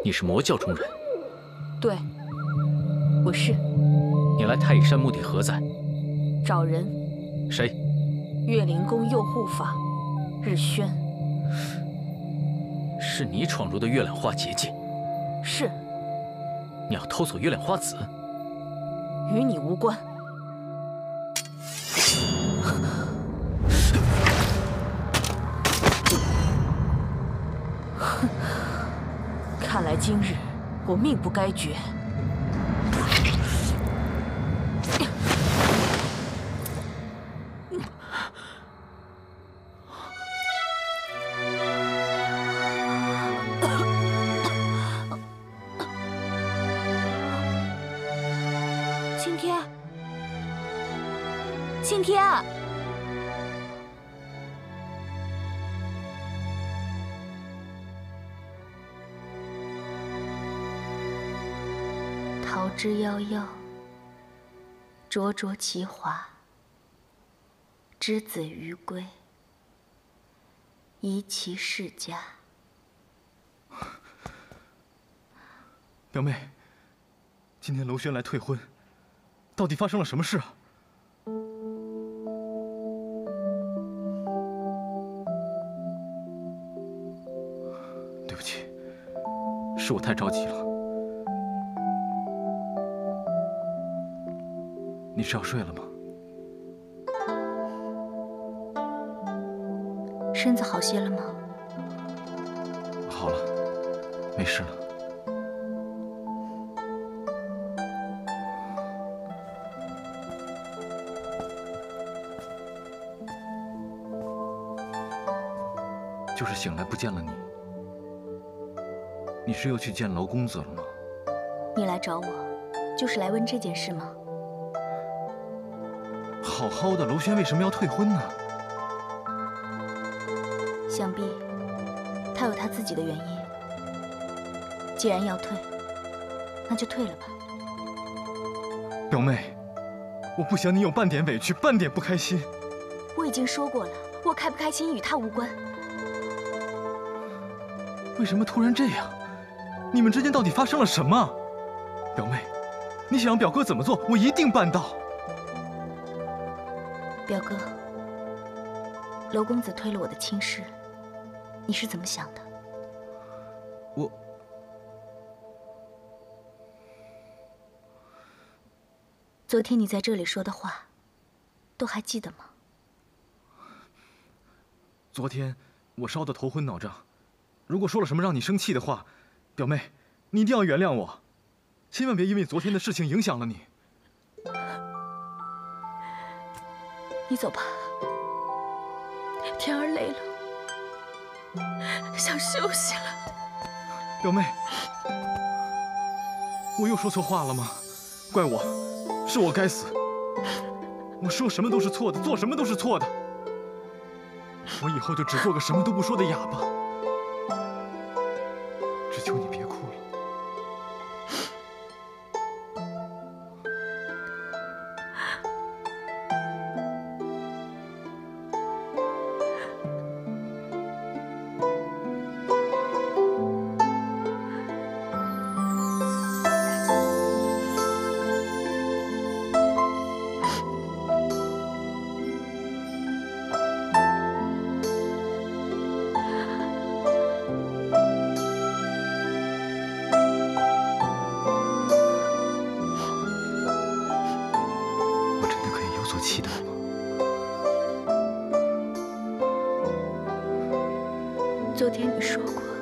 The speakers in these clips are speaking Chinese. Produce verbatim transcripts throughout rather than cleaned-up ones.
你是魔教中人？ 对，我是。 你来太乙山目的何在？ 找人。 谁？ 月灵宫右护法日轩。 是你闯入的月亮花结界？ 是。 你要偷走月亮花籽？ 与你无关。看来今日我命不该绝。 青天，青天。 桃之夭夭，灼灼其华。之子于归，宜其室家。 表妹，今天娄轩来退婚，到底发生了什么事啊？对不起，是我太着急了。 你是要睡了吗？ 身子好些了吗？ 好了，没事了。就是醒来不见了你，你是又去见娄公子了吗？ 你来找我，就是来问这件事吗？ 好好的娄轩为什么要退婚呢？ 想必他有他自己的原因。既然要退，那就退了吧。 表妹，我不想你有半点委屈，半点不开心。 我已经说过了，我开不开心与他无关。 为什么突然这样？你们之间到底发生了什么？表妹，你想让表哥怎么做，我一定办到。 表哥，娄公子推了我的亲事，你是怎么想的？ 我…… 昨天你在这里说的话，都还记得吗？ 昨天我烧得头昏脑胀，如果说了什么让你生气的话，表妹，你一定要原谅我，千万别因为昨天的事情影响了你。 你走吧，天儿累了，想休息了。 表妹，我又说错话了吗？怪我，是我该死。我说什么都是错的，做什么都是错的。我以后就只做个什么都不说的哑巴。只求你别哭了。 期待吗？ 昨天你说过，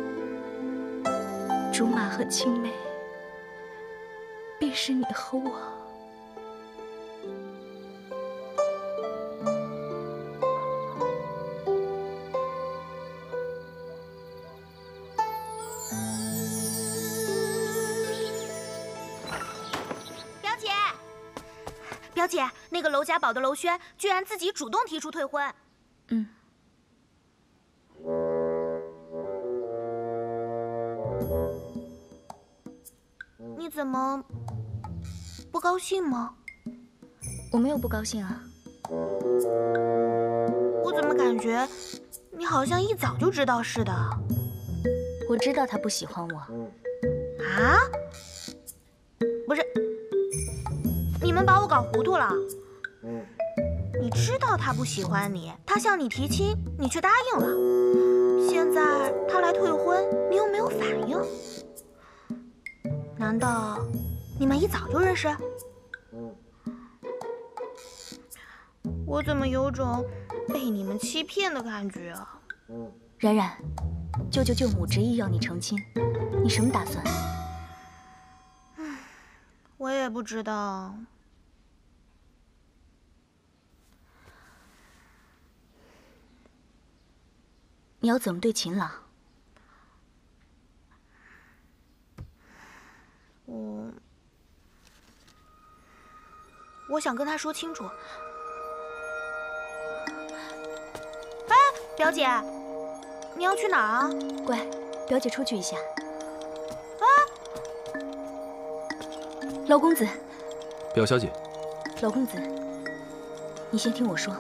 竹马和青梅便是你和我。 表姐。 表姐，那个娄家堡的娄轩居然自己主动提出退婚。 嗯。 你怎么不高兴吗？ 我没有不高兴啊。 我怎么感觉你好像一早就知道似的？ 我我知道他不喜欢我。 啊？不是，你们把我搞糊涂了。你知道他不喜欢你，他向你提亲，你却答应了。现在他来退婚，你又没有反应。难道你们一早就认识？我怎么有种被你们欺骗的感觉啊？ 冉冉，舅舅舅母执意要你成亲，你什么打算？ 我也不知道。 你要怎么对秦朗？ 我我想跟他说清楚。哎，表姐，你要去哪儿啊？ 乖，表姐出去一下。 啊！ 老公子， 表小姐， 老公子，你先听我说。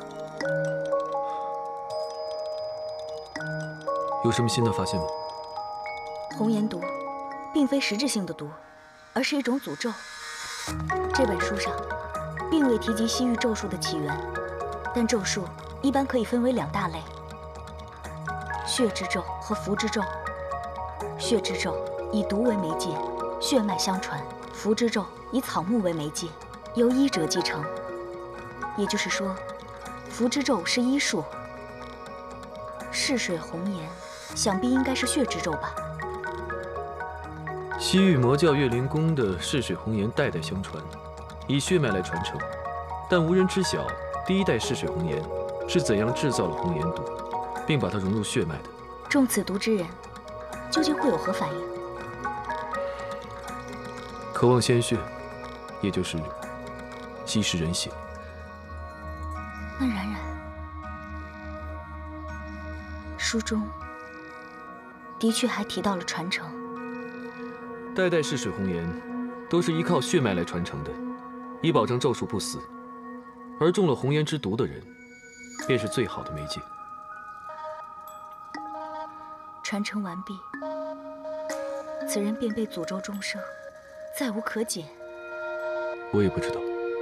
有什么新的发现吗？ 红颜毒，并非实质性的毒，而是一种诅咒。这本书上并未提及西域咒术的起源，但咒术一般可以分为两大类：血之咒和符之咒。血之咒以毒为媒介，血脉相传；符之咒以草木为媒介，由医者继承。也就是说，符之咒是医术，逝水红颜想必应该是血之咒吧。 西域魔教月灵宫的逝水红颜代代相传，以血脉来传承，但无人知晓第一代逝水红颜是怎样制造了红颜毒，并把它融入血脉的。 中此毒之人，究竟会有何反应？ 渴望鲜血，也就是吸食人血。 那冉冉，书中的确还提到了传承。 代代逝水红颜都是依靠血脉来传承的，以保证咒术不死。而中了红颜之毒的人，便是最好的媒介。 传承完毕，此人便被诅咒终生，再无可解。 我也不知道，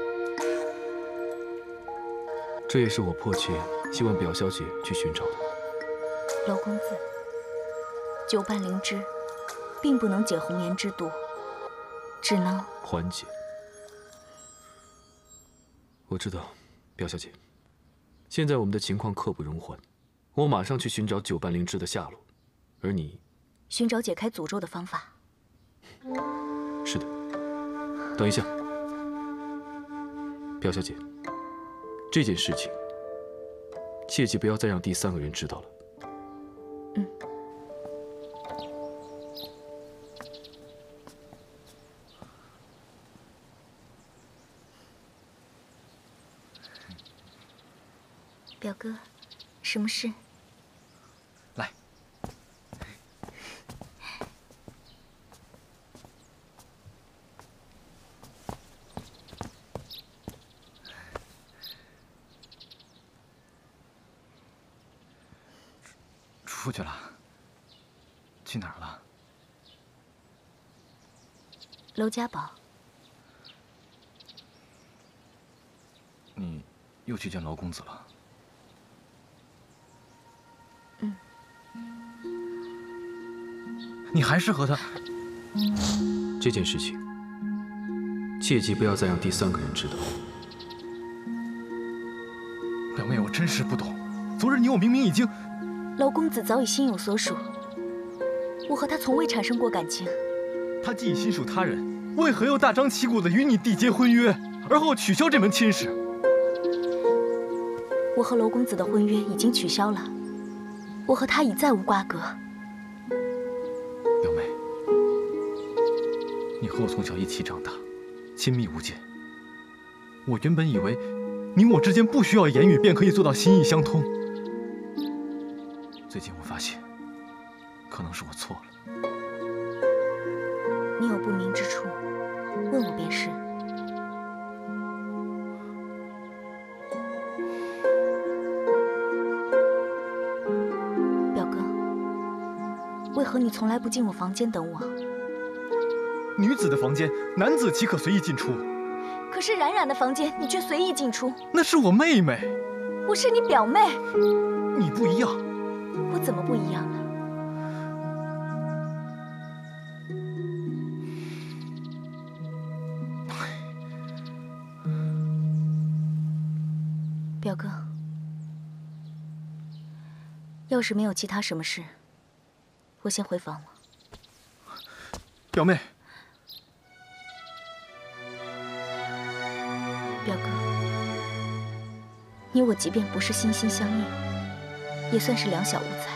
这也是我迫切希望表小姐去寻找的。 老公子，九瓣灵芝并不能解红颜之毒，只能缓解。我知道，表小姐，现在我们的情况刻不容缓，我马上去寻找九瓣灵芝的下落，而你寻找解开诅咒的方法。 是的。等一下，表小姐，这件事情切记不要再让第三个人知道了。 嗯。表哥，什么事？ 来。出去了？去哪儿了？ 娄家堡。 你又去见娄公子了？ 嗯。 你还是和他？ 这件事情，切记不要再让第三个人知道。 表妹，我真是不懂，昨日你我明明已经…… 娄公子早已心有所属，我和他从未产生过感情。 他既已心属他人，为何又大张旗鼓地与你缔结婚约，而后取消这门亲事？ 我和娄公子的婚约已经取消了，我和他已再无瓜葛。 表妹，你和我从小一起长大，亲密无间。我原本以为，你我之间不需要言语便可以做到心意相通。最近我发现，可能是我错了。 你有不明之处，问我便是。表哥， 为何你从来不进我房间等我？ 女子的房间，男子岂可随意进出？ 可是冉冉的房间，你却随意进出。 那是我妹妹， 我是你表妹。 你不一样。 我怎么不一样了？表哥，要是没有其他什么事，我先回房了。 表妹， 表哥，你我即便不是心心相印，也算是两小无猜。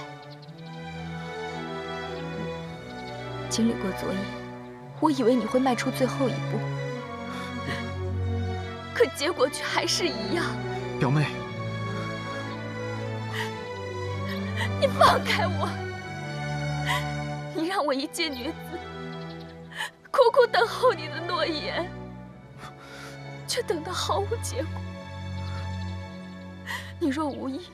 经历过昨夜，我以为你会迈出最后一步，可结果却还是一样。 表妹， 你放开我！你让我一介女子苦苦等候你的诺言，却等得毫无结果。你若无意，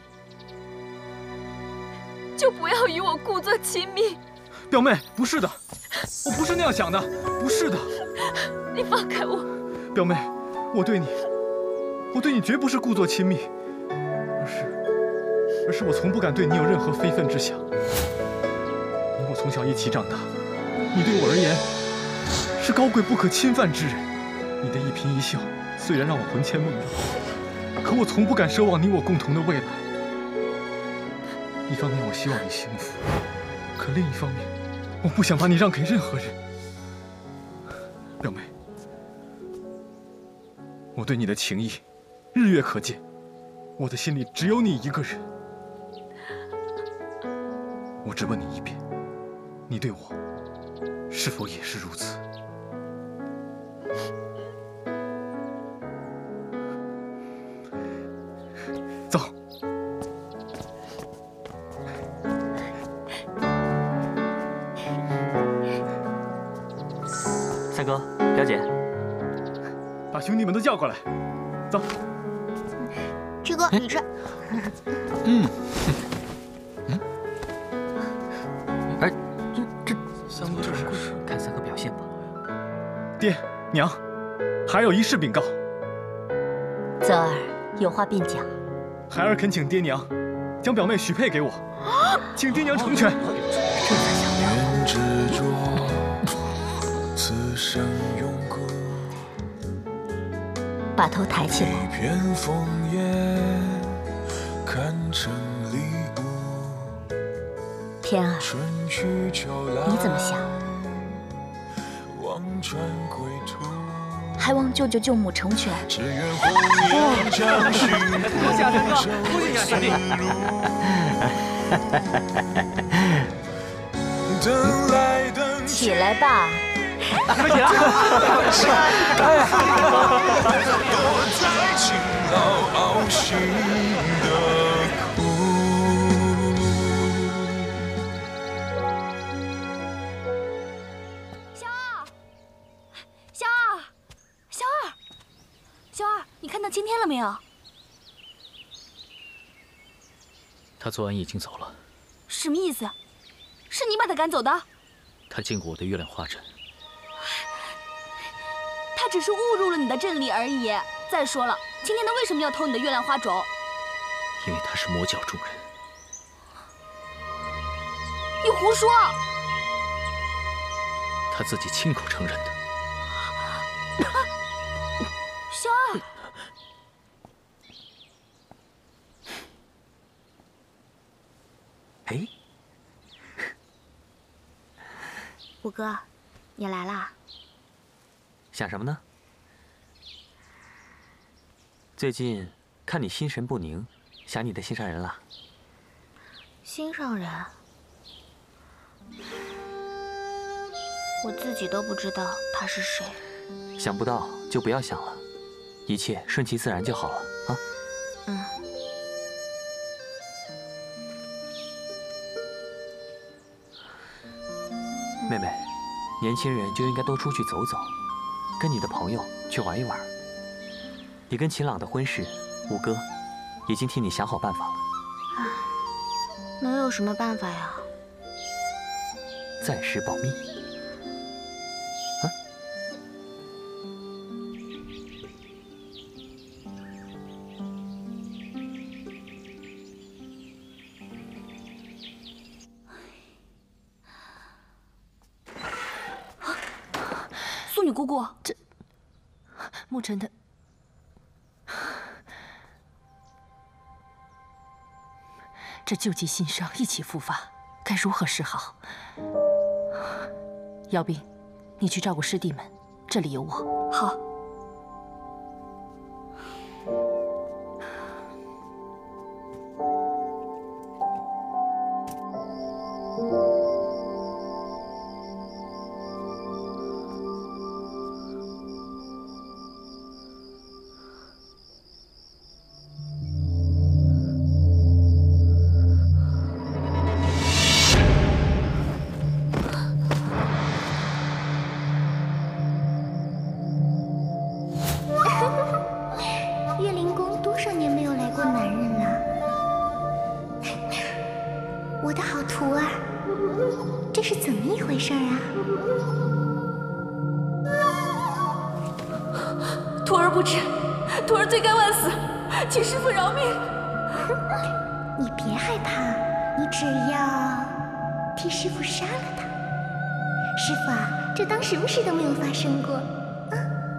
就不要与我故作亲密。 表妹，不是的，我不是那样想的，不是的。 你放开我！ 表妹，我对你，我对你绝不是故作亲密，而是，而是我从不敢对你有任何非分之想。你我从小一起长大，你对我而言是高贵不可侵犯之人。你的一颦一笑虽然让我魂牵梦绕，可我从不敢奢望你我共同的未来。一方面我希望你幸福，可另一方面，我不想把你让给任何人。表妹，我对你的情谊日月可见，我的心里只有你一个人。我只问你一遍，你对我是否也是如此？走。 三哥，表姐， 把兄弟们都叫过来，走。 志哥，你吃。 嗯。嗯。哎，这这三哥这是看三哥表现吧。 爹娘，孩儿一事禀告。 泽儿有话便讲。 孩儿恳请爹娘将表妹许配给我，请爹娘成全。 这才想到。 此生永固， 把头抬起来。 一片枫叶，看成礼物。 天儿， 春去秋来， 你怎么想？ 望穿归途， 还望舅舅舅母成全。 只愿红颜将心多谢三哥，多谢兄弟。 等来等去， 起来吧。 你们起来！ 躲在情牢凹心的苦。 小二，小二，小二，小二，你看到青天了没有？ 他昨晚已经走了。 什么意思？是你把他赶走的？ 他进过我的月亮花阵。 他只是误入了你的阵里而已。再说了，青天他为什么要偷你的月亮花种？ 因为他是魔教中人。 你胡说！ 他自己亲口承认的。 小二， 哎， 五哥，你来啦？ 想什么呢？最近看你心神不宁，想你的心上人了。 心上人？我自己都不知道他是谁。 想不到就不要想了，一切顺其自然就好了啊。 嗯。 妹妹，年轻人就应该多出去走走，跟你的朋友去玩一玩。你跟秦朗的婚事，五哥已经替你想好办法了。 能有什么办法呀？ 暂时保密。啊？ 素女姑姑，这沐尘的。 这旧疾新伤一起复发，该如何是好？姚斌，你去照顾师弟们，这里有我。好。 什么事都没有发生过啊！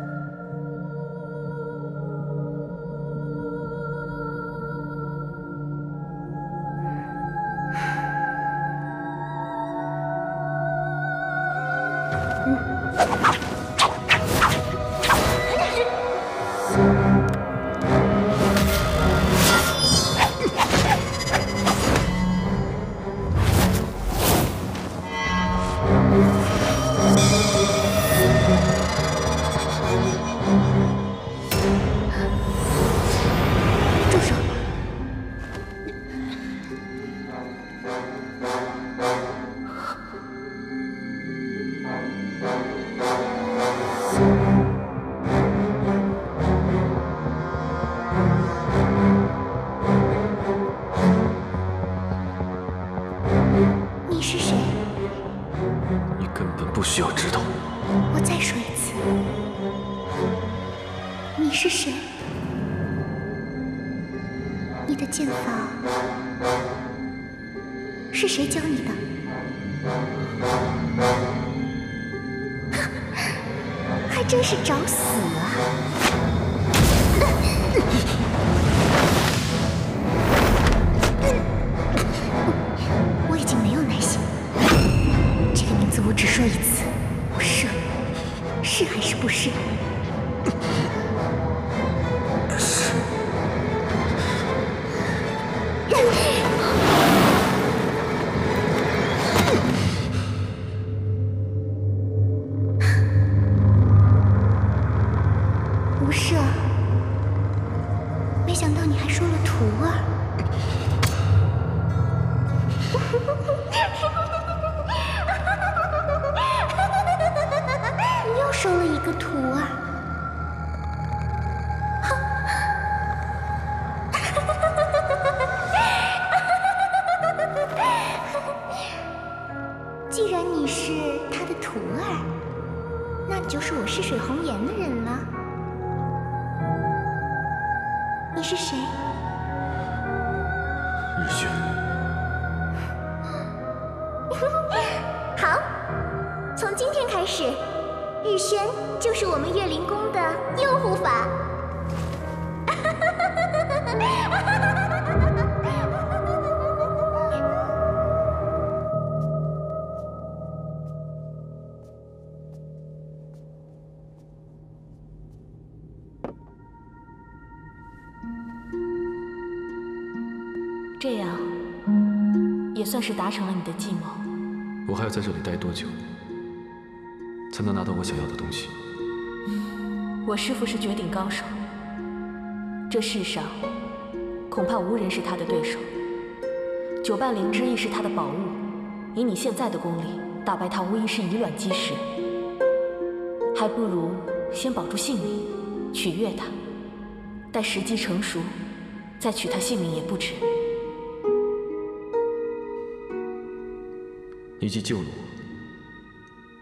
这样也算是达成了你的计谋。 我还要在这里待多久，才能拿到我想要的东西？ 我师父是绝顶高手，这世上恐怕无人是他的对手。九瓣灵芝亦是他的宝物，以你现在的功力，打败他无疑是以卵击石。还不如先保住性命，取悦他，待时机成熟，再取他性命也不迟。 你既救了我，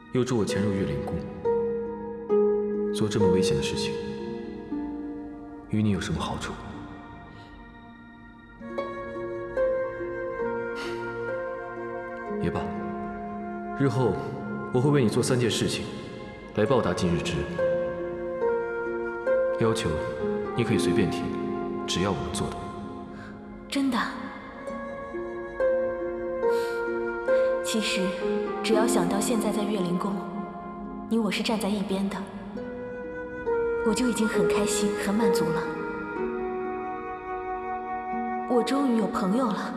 又助我潜入月灵宫，做这么危险的事情，与你有什么好处？也罢，日后我会为你做三件事情，来报答今日之恩。要求你可以随便提，只要我能做到。 真的？其实，只要想到现在在月灵宫，你我是站在一边的，我就已经很开心、很满足了。我终于有朋友了。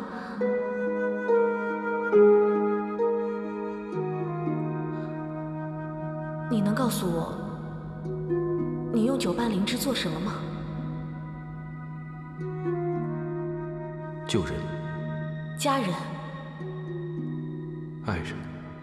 你能告诉我，你用九瓣灵芝做什么吗？ 救人、 家人、 爱人。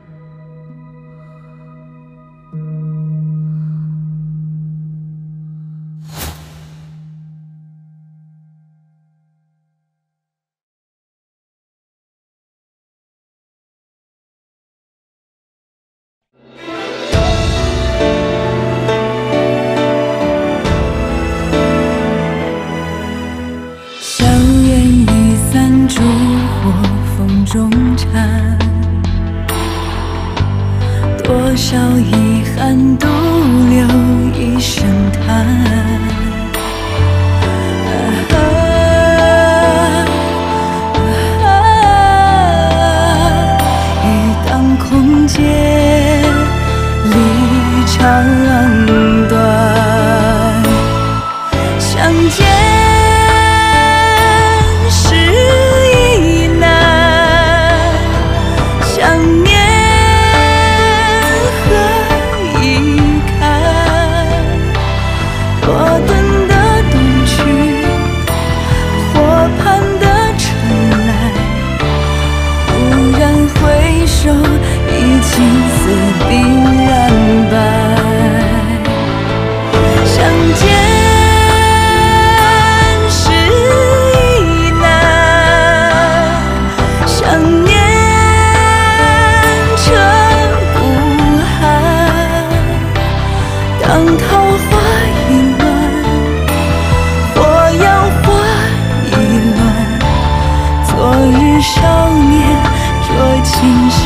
中缠，多少遗憾独留一声叹。啊啊啊、雨当空阶，离长短，相见。少年酌情